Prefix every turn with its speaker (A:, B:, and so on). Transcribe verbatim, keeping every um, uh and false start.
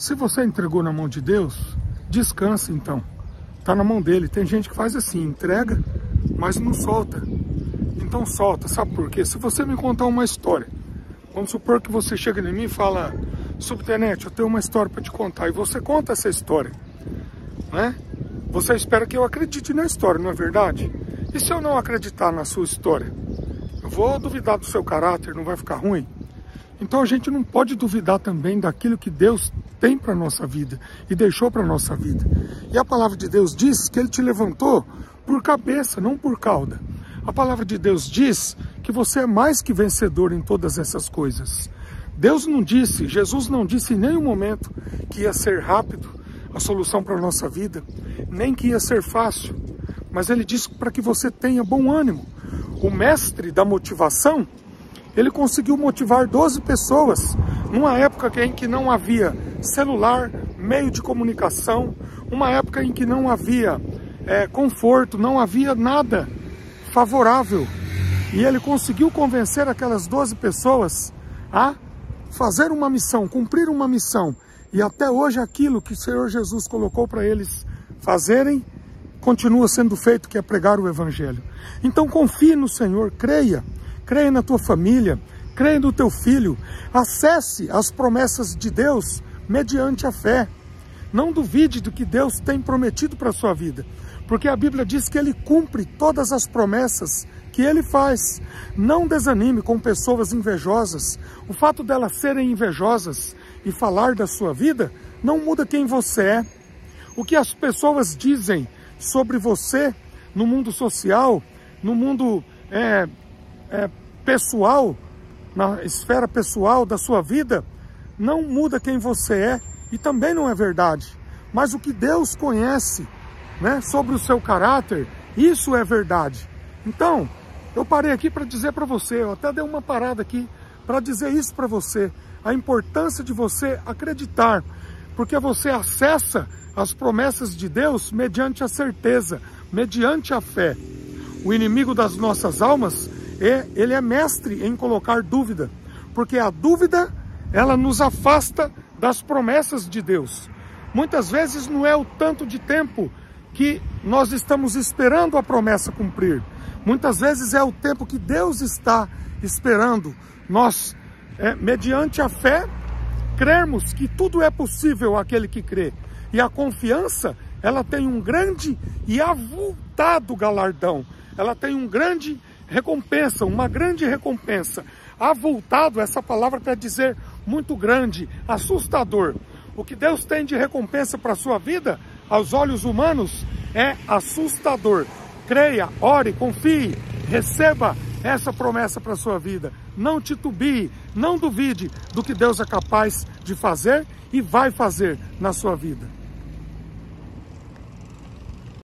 A: Se você entregou na mão de Deus, descansa então. Está na mão dele. Tem gente que faz assim, entrega, mas não solta. Então solta, sabe por quê? Se você me contar uma história, vamos supor que você chega em mim e fala: subtenente, eu tenho uma história para te contar. E você conta essa história, né? Você espera que eu acredite na história, não é verdade? E se eu não acreditar na sua história? Eu vou duvidar do seu caráter, não vai ficar ruim? Então a gente não pode duvidar também daquilo que Deus tem para a nossa vida e deixou para a nossa vida. E a palavra de Deus diz que Ele te levantou por cabeça, não por cauda. A palavra de Deus diz que você é mais que vencedor em todas essas coisas. Deus não disse, Jesus não disse em nenhum momento que ia ser rápido a solução para a nossa vida, nem que ia ser fácil, mas Ele disse para que você tenha bom ânimo. O mestre da motivação, ele conseguiu motivar doze pessoas numa época em que não havia celular, meio de comunicação, uma época em que não havia é, conforto, não havia nada favorável. E ele conseguiu convencer aquelas doze pessoas a fazer uma missão, cumprir uma missão. E até hoje aquilo que o Senhor Jesus colocou para eles fazerem, continua sendo feito, que é pregar o Evangelho. Então confie no Senhor, creia. Creia na tua família, creia no teu filho. Acesse as promessas de Deus mediante a fé. Não duvide do que Deus tem prometido para a sua vida, porque a Bíblia diz que Ele cumpre todas as promessas que Ele faz. Não desanime com pessoas invejosas. O fato delas serem invejosas e falar da sua vida não muda quem você é. O que as pessoas dizem sobre você no mundo social, no mundo é, é, pessoal, na esfera pessoal da sua vida, não muda quem você é e também não é verdade. Mas o que Deus conhece, né, sobre o seu caráter, isso é verdade. Então, eu parei aqui para dizer para você, eu até dei uma parada aqui para dizer isso para você, a importância de você acreditar, porque você acessa as promessas de Deus mediante a certeza, mediante a fé. O inimigo das nossas almas, é, ele é mestre em colocar dúvida, porque a dúvida, ela nos afasta das promessas de Deus. Muitas vezes não é o tanto de tempo que nós estamos esperando a promessa cumprir. Muitas vezes é o tempo que Deus está esperando nós, é, mediante a fé, crermos que tudo é possível àquele que crê. E a confiança, ela tem um grande e avultado galardão. Ela tem um grande recompensa, uma grande recompensa. Avultado, essa palavra quer dizer muito grande, assustador. O que Deus tem de recompensa para a sua vida, aos olhos humanos, é assustador. Creia, ore, confie, receba essa promessa para a sua vida. Não titubie, não duvide do que Deus é capaz de fazer e vai fazer na sua vida.